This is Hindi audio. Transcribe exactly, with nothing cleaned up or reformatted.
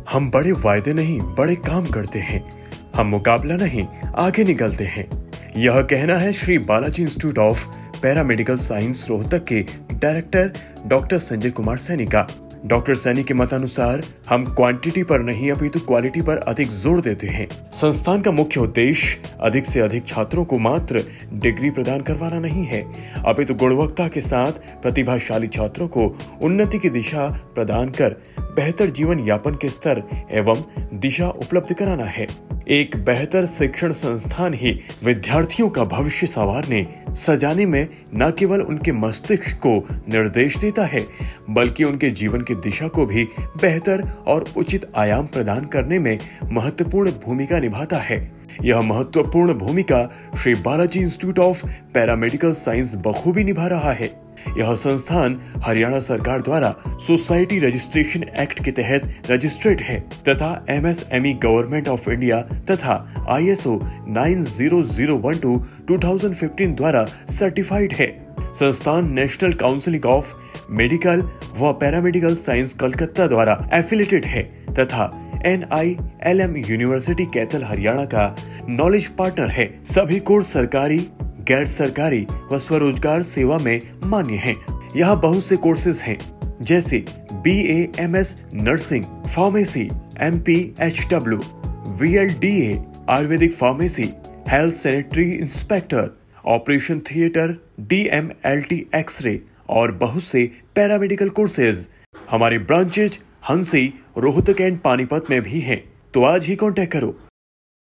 हम बड़े वायदे नहीं बड़े काम करते हैं, हम मुकाबला नहीं आगे निकलते हैं। यह कहना है Shri Balaji institute of paramedical science Rohtak के डायरेक्टर डॉक्टर संजय कुमार सैनी का। डॉक्टर सैनी के मतानुसार हम क्वांटिटी पर नहीं अपितु क्वालिटी पर अधिक जोर देते हैं। संस्थान का मुख्य उद्देश्य अधिक से अधिक छात्रों को मात्र डिग्री प्रदान करवाना नहीं है, अपितु गुणवत्ता के साथ प्रतिभाशाली छात्रों को उन्नति की दिशा प्रदान कर बेहतर जीवन यापन के स्तर एवं दिशा उपलब्ध कराना है। एक बेहतर शिक्षण संस्थान ही विद्यार्थियों का भविष्य संवारने सजाने में न केवल उनके मस्तिष्क को निर्देश देता है, बल्कि उनके जीवन की दिशा को भी बेहतर और उचित आयाम प्रदान करने में महत्वपूर्ण भूमिका निभाता है। यह महत्वपूर्ण भूमिका Shri Balaji institute of paramedical science बखूबी निभा रहा है। यह संस्थान हरियाणा सरकार द्वारा सोसाइटी रजिस्ट्रेशन एक्ट के तहत रजिस्टर्ड है तथा एमएसएमई गवर्नमेंट ऑफ इंडिया तथा ISO nine zero zero one two two thousand fifteen द्वारा सर्टिफाइड है। संस्थान नेशनल काउंसिल ऑफ मेडिकल व पैरामेडिकल साइंस कलकत्ता द्वारा एफिलेटेड है तथा N I L M university Kaithal Haryana का नॉलेज पार्टनर है। सभी कोर्स सरकारी, गैर सरकारी व स्वरोजगार सेवा में मान्य हैं। यहाँ बहुत से कोर्सेज हैं जैसे B A M S nursing, pharmacy, M P H W, V L D A, ayurvedic pharmacy, health sanitary inspector, operation theatre, D M L T X-ray और बहुत से पैरामेडिकल कोर्सेज। हमारे ब्रांचेज हंसी, रोहतक एंड पानीपत में भी हैं। तो आज ही कांटेक्ट करो